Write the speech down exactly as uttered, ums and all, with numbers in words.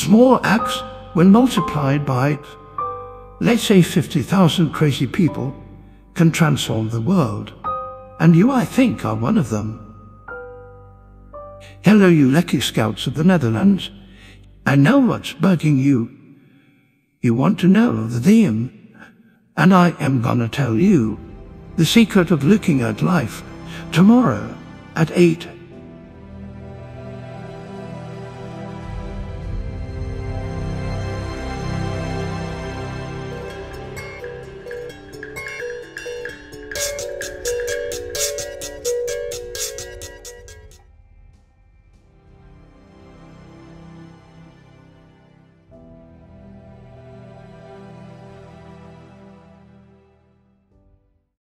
Small acts, when multiplied by, let's say, fifty thousand crazy people, can transform the world. And you, I think, are one of them. Hello, you lucky scouts of the Netherlands. I know what's bugging you. You want to know the theme, and I am gonna tell you the secret of looking at life tomorrow at eight